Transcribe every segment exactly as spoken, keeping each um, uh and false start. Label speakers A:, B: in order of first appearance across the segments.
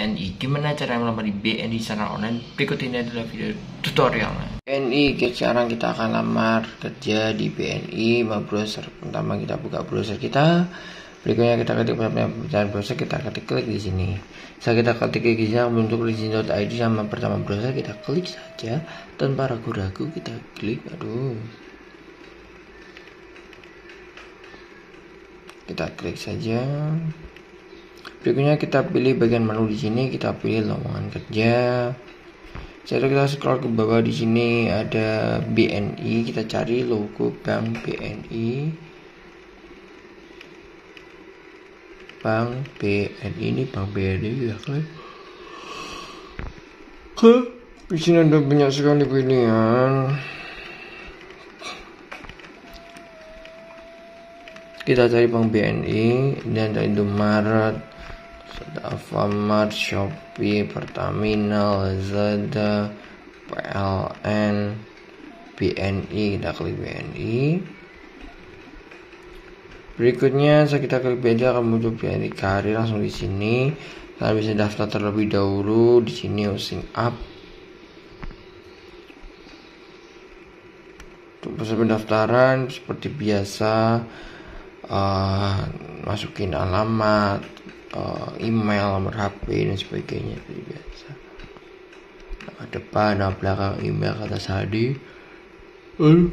A: N I. Gimana cara melamar di B N I secara online? Berikut ini adalah video tutorialnya. B N I, sekarang kita akan lamar kerja di B N I. Mau browser, pertama kita buka browser kita. Berikutnya kita ketik pencarian browser, kita ketik klik di sini. Setelah kita ketik di sini untuk login dot I D sama pertama browser, kita klik saja tanpa ragu-ragu, kita klik. Aduh. Kita klik saja. Berikutnya kita pilih bagian menu di sini, kita pilih lowongan kerja. Setelah kita scroll ke bawah di sini ada B N I, kita cari logo bank B N I. Bank B N I, ini bank B N I ya kan? Ke di sini ada banyak sekali pilihan. Kita cari bank B N I dan ada Indomaret, Alfamart, Shopee, Pertamina, Lazada, P L N, B N I. Kita klik B N I. Berikutnya saat kita klik B N I akan muncul B N I karir langsung di sini. Kalian bisa daftar terlebih dahulu di sini, sign up. Untuk proses pendaftaran seperti biasa, uh, masukin alamat, uh, email, nomor H P dan sebagainya seperti biasa. Nama depan, nama belakang, email, kata sandi. Uh.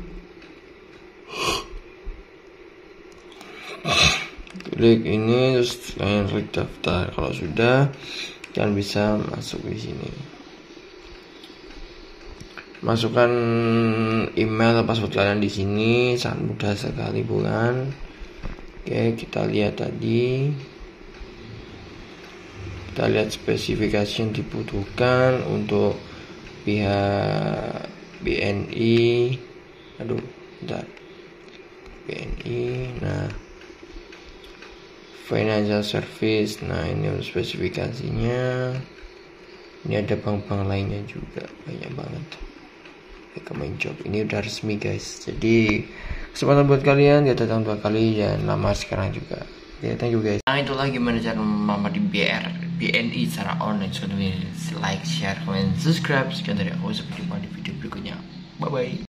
A: Klik ini terus kalian klik daftar. Kalau sudah, kalian bisa masuk di sini. Masukkan email atau password kalian di sini, sangat mudah sekali bukan? Oke, kita lihat tadi. Kita lihat spesifikasi yang dibutuhkan untuk pihak B N I. Aduh, bentar. B N I. Nah, financial service. Nah, ini untuk spesifikasinya. Ini ada bank-bank lainnya juga, banyak banget. Recommend job ini udah resmi guys, jadi kesempatan buat kalian ya, datang dua kali dan lamar sekarang juga. Oke, thank you guys. Nah, itulah gimana cara melamar di B R B N I secara online. So, like, share, comment, subscribe. Sekian dari aku, sampai jumpa di video berikutnya. Bye bye.